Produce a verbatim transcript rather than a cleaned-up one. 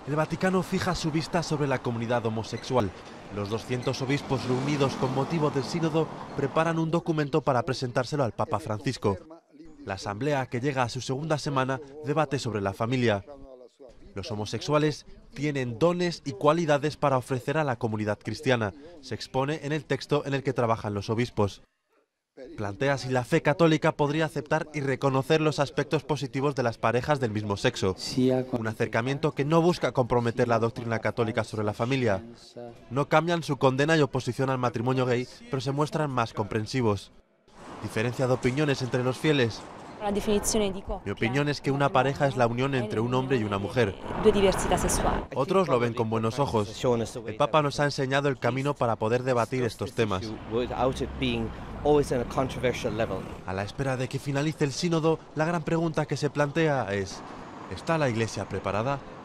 El Vaticano fija su vista sobre la comunidad homosexual. Los doscientos obispos reunidos con motivo del sínodo preparan un documento para presentárselo al Papa Francisco. La asamblea, que llega a su segunda semana, debate sobre la familia. Los homosexuales tienen dones y cualidades para ofrecer a la comunidad cristiana. Se expone en el texto en el que trabajan los obispos. Plantea si la fe católica podría aceptar y reconocer los aspectos positivos de las parejas del mismo sexo. Un acercamiento que no busca comprometer la doctrina católica sobre la familia. No cambian su condena y oposición al matrimonio gay, pero se muestran más comprensivos. Diferencia de opiniones entre los fieles. Mi opinión es que una pareja es la unión entre un hombre y una mujer. Otros lo ven con buenos ojos. El Papa nos ha enseñado el camino para poder debatir estos temas. A la espera de que finalice el sínodo, la gran pregunta que se plantea es: ¿está la Iglesia preparada?